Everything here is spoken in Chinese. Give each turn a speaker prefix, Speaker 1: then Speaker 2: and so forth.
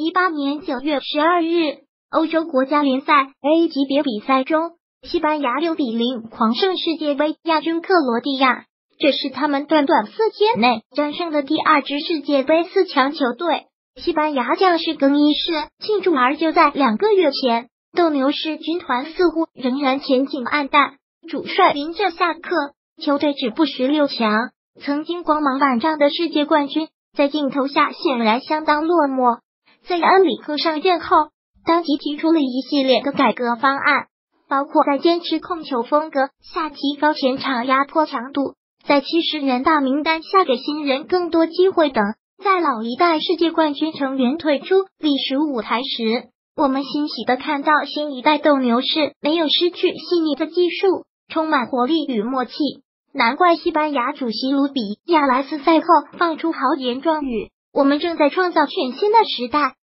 Speaker 1: 2018年9月12日，欧洲国家联赛 A 级别比赛中，西班牙6-0狂胜世界杯亚军克罗地亚，这是他们短短4天内战胜的第2支世界杯4强球队。西班牙将士更衣室庆祝，而就在2个月前，斗牛士军团似乎仍然前景黯淡，主帅临阵下课，球队止步16强。曾经光芒万丈的世界冠军，在镜头下显然相当落寞。在恩里克上任后，当即提出了一系列的改革方案，包括在坚持控球风格下提高前场压迫强度，在70人大名单下给新人更多机会等。在老一代世界冠军成员退出历史舞台时，我们欣喜地看到新一代斗牛士没有失去细腻的技术，充满活力与默契。难怪西班牙主席卢比亚莱斯赛后放出豪言壮语：我们正在创造全新的时代，